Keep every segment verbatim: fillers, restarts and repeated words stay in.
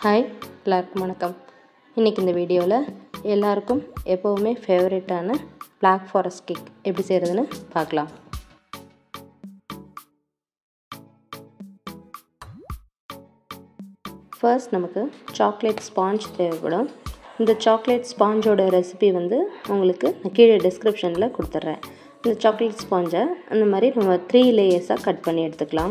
Hi எல்லாருக்கும் வணக்கம். இன்றைக்கி இந்த வீடியோவில் எல்லாருக்கும் எப்போவுமே ஃபேவரட்டான பிளாக் ஃபாரஸ்ட் கேக் எப்படி செய்கிறதுன்னு பார்க்கலாம். ஃபர்ஸ்ட் நமக்கு சாக்லேட் ஸ்பாஞ்ச் தேவைப்படும். இந்த சாக்லேட் ஸ்பாஞ்சோட ரெசிபி வந்து உங்களுக்கு நான் கீழே டிஸ்கிரிப்ஷனில் கொடுத்துட்றேன். இந்த சாக்லேட் ஸ்பாஞ்சை அந்த மாதிரி நம்ம த்ரீ லேயர்ஸாக கட் பண்ணி எடுத்துக்கலாம்.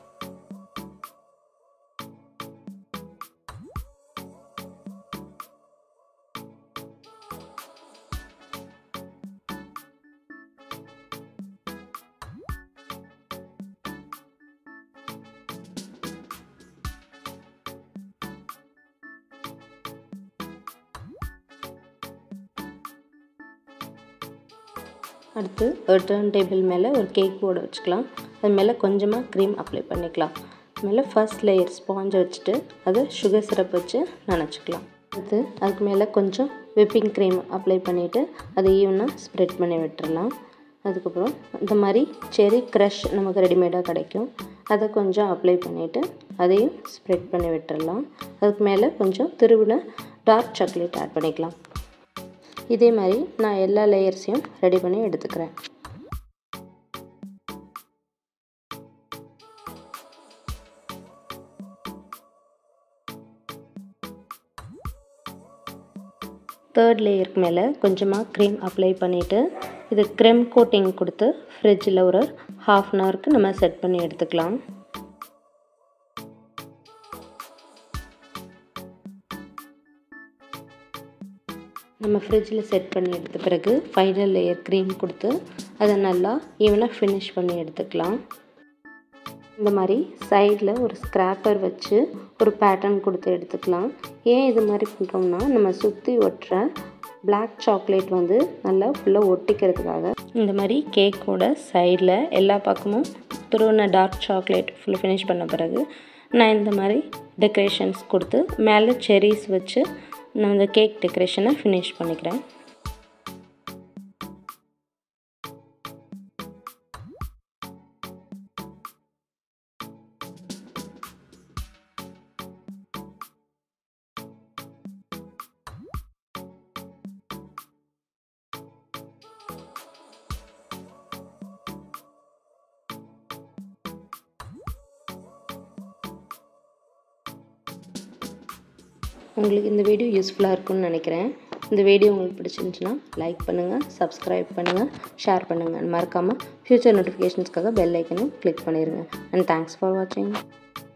அடுத்து ஒரு டர்ன் டேபிள் மேலே ஒரு கேக் போர்டு வச்சுக்கலாம். அது மேலே கொஞ்சமாக க்ரீம் அப்ளை பண்ணிக்கலாம். மேலே ஃபர்ஸ்ட் லேயர் ஸ்பாஞ்சை வச்சுட்டு அதை சுகர் சிரப் வச்சு நனைச்சிக்கலாம். அடுத்து அதுக்கு மேலே கொஞ்சம் விப்பிங் க்ரீம் அப்ளை பண்ணிவிட்டு அதை ஈவனாக ஸ்ப்ரெட் பண்ணி விட்டுறலாம். அதுக்கப்புறம் இந்த மாதிரி செரி க்ரஷ் நமக்கு ரெடிமேடாக கிடைக்கும். அதை கொஞ்சம் அப்ளை பண்ணிவிட்டு அதையும் ஸ்ப்ரெட் பண்ணி விட்டுறலாம். அதுக்கு மேலே கொஞ்சம் திருவின டார்க் சாக்லேட் ஆட் பண்ணிக்கலாம். இதே மாதிரி நான் எல்லா லேயர்ஸையும் ரெடி பண்ணி எடுத்துக்கிறேன். தேர்ட் லேயருக்கு மேலே கொஞ்சமாக க்ரீம் அப்ளை பண்ணிவிட்டு இது க்ரீம் கோட்டிங் கொடுத்து ஃப்ரிட்ஜில் ஒரு ஹாஃப் அன் ஹவருக்கு நம்ம செட் பண்ணி எடுத்துக்கலாம். நம்ம ஃப்ரிட்ஜில் செட் பண்ணி எடுத்த பிறகு ஃபைனல் லேயர் க்ரீம் கொடுத்து அதை நல்லா ஈவனாக ஃபினிஷ் பண்ணி எடுத்துக்கலாம். இந்த மாதிரி சைடில் ஒரு ஸ்க்ராப்பர் வச்சு ஒரு பேட்டர்ன் கொடுத்து எடுத்துக்கலாம். ஏன் இது மாதிரி பண்ணுறோம்னா நம்ம சுற்றி ஒட்டுற பிளாக் சாக்லேட் வந்து நல்லா ஃபுல்லாக ஒட்டிக்கிறதுக்காக. இந்த மாதிரி கேக்கோட சைடில் எல்லா பக்கமும் துருவின டார்க் சாக்லேட் ஃபுல்லாக ஃபினிஷ் பண்ண பிறகு நான் இந்த மாதிரி டெக்கரேஷன்ஸ் கொடுத்து மேலே செரிஸ் வச்சு நான் இந்த கேக் டெக்கரேஷனை ஃபினிஷ் பண்ணிக்கிறேன். உங்களுக்கு இந்த வீடியோ யூஸ்ஃபுல்லாக இருக்கும்னு நினைக்கிறேன். இந்த வீடியோ உங்களுக்கு பிடிச்சிருந்துச்சுன்னா லைக் பண்ணுங்கள், சப்ஸ்கிரைப் பண்ணுங்கள், ஷேர் பண்ணுங்கள். மறக்காமல் ஃப்யூச்சர் நோட்டிஃபிகேஷன்ஸ்க்காக பெல் ஐக்கனும் கிளிக் பண்ணிடுங்க. அண்ட் தேங்க்ஸ் ஃபார் வாட்சிங்.